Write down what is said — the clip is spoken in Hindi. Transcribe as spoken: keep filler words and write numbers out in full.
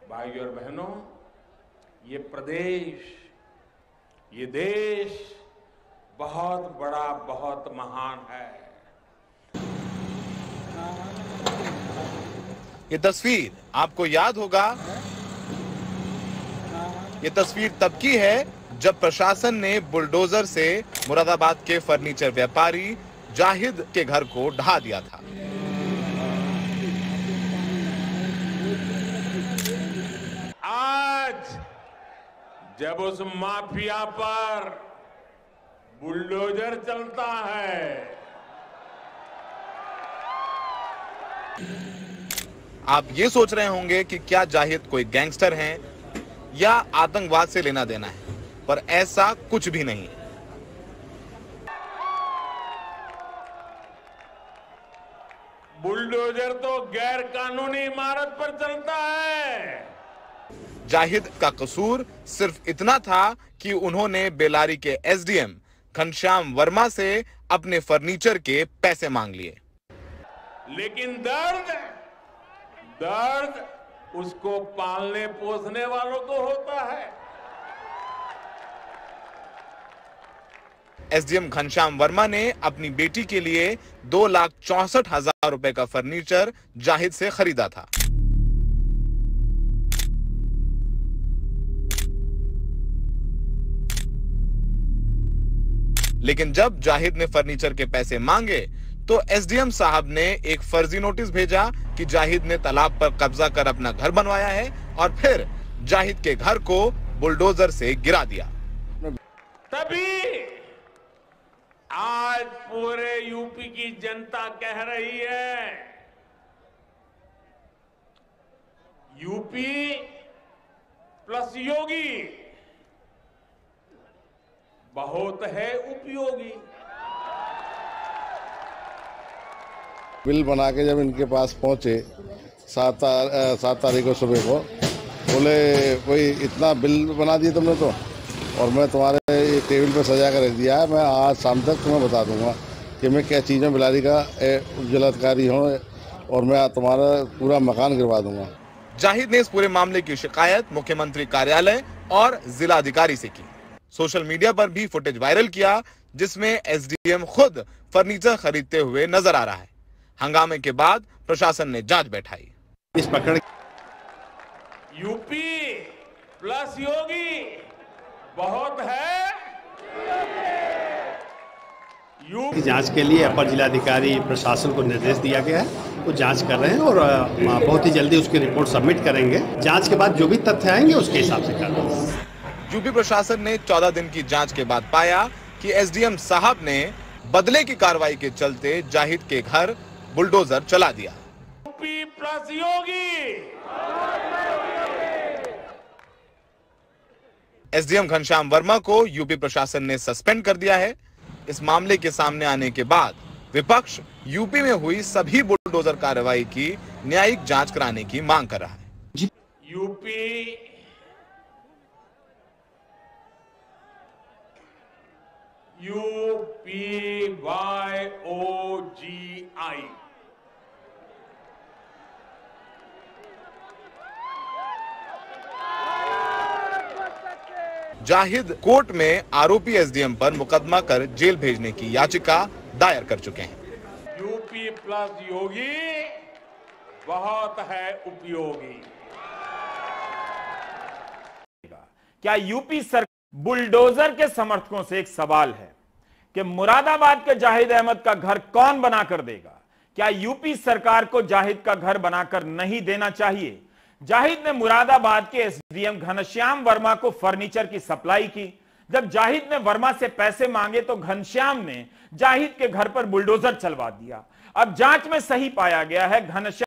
भाइयों और बहनों, ये प्रदेश, ये देश बहुत बड़ा, बहुत महान है। ये तस्वीर आपको याद होगा, ये तस्वीर तब की है जब प्रशासन ने बुलडोजर से मुरादाबाद के फर्नीचर व्यापारी जाहिद के घर को ढहा दिया था। आज जब उस माफिया पर बुलडोजर चलता है, आप ये सोच रहे होंगे कि क्या जाहिद कोई गैंगस्टर हैं या आतंकवाद से लेना देना है, पर ऐसा कुछ भी नहीं। बुलडोजर तो गैर कानूनी इमारत पर चलता है। जाहिद का कसूर सिर्फ इतना था कि उन्होंने बेलारी के एसडीएम घनश्याम वर्मा से अपने फर्नीचर के पैसे मांग लिए। लेकिन दर्द दर्द उसको पालने पोसने वालों को होता है। एसडीएम घनश्याम वर्मा ने अपनी बेटी के लिए दो लाख चौसठ हजार रुपए का फर्नीचर जाहिद से खरीदा था। लेकिन जब जाहिद ने फर्नीचर के पैसे मांगे तो एसडीएम साहब ने एक फर्जी नोटिस भेजा कि जाहिद ने तालाब पर कब्जा कर अपना घर बनवाया है और फिर जाहिद के घर को बुलडोजर से गिरा दिया। तभी आज पूरे यूपी की जनता कह रही है, यूपी प्लस योगी बहुत है उपयोगी। बिल बना के जब इनके पास पहुंचे सात सात तारीख को सुबह को, बोले कोई इतना बिल बना दिया तुमने तो, और मैं तुम्हारे टेबल पे सजा कर रख दिया है, मैं आज शाम तक तुम्हें बता दूंगा कि मैं क्या चीज़ में बिलारी का उज्जवलाधिकारी हूँ और मैं तुम्हारा पूरा मकान गिरवा दूंगा। जाहिद ने इस पूरे मामले की शिकायत मुख्यमंत्री कार्यालय और जिला अधिकारी से की। सोशल मीडिया पर भी फुटेज वायरल किया जिसमें एसडीएम खुद फर्नीचर खरीदते हुए नजर आ रहा है। हंगामे के बाद प्रशासन ने जांच बैठाई। इस पकड़ यूपी प्लस योगी बहुत है। यूपी जांच के लिए अपर जिलाधिकारी प्रशासन को निर्देश दिया गया है, वो जांच कर रहे हैं और बहुत ही जल्दी उसकी रिपोर्ट सबमिट करेंगे। जांच के बाद जो भी तथ्य आएंगे उसके हिसाब से करेंगे। यूपी प्रशासन ने चौदह दिन की जांच के बाद पाया कि एसडीएम साहब ने बदले की कार्रवाई के चलते जाहिद के घर बुलडोजर चला दिया। UP plus Yogi. SDM Ghanshyam Verma को यूपी प्रशासन ने सस्पेंड कर दिया है। इस मामले के सामने आने के बाद विपक्ष यूपी में हुई सभी बुलडोजर कार्रवाई की न्यायिक जांच कराने की मांग कर रहा है। UP U P Y O G I Zahid court में आरोपी एसडीएम पर मुकदमा कर जेल भेजने की याचिका दायर कर चुके हैं। यूपी प्लस योगी बहुत है उपयोगी। क्या यूपी सरकार बुलडोजर के समर्थकों से एक सवाल है कि मुरादाबाद के जाहिद अहमद का घर कौन बनाकर देगा? क्या यूपी सरकार को जाहिद का घर बनाकर नहीं देना चाहिए? जाहिद ने मुरादाबाद के एसडीएम घनश्याम वर्मा को फर्नीचर की सप्लाई की। जब जाहिद ने वर्मा से पैसे मांगे तो घनश्याम ने जाहिद के घर पर बुलडोजर चलवा दिया। अब जांच में सही पाया गया है घनश्याम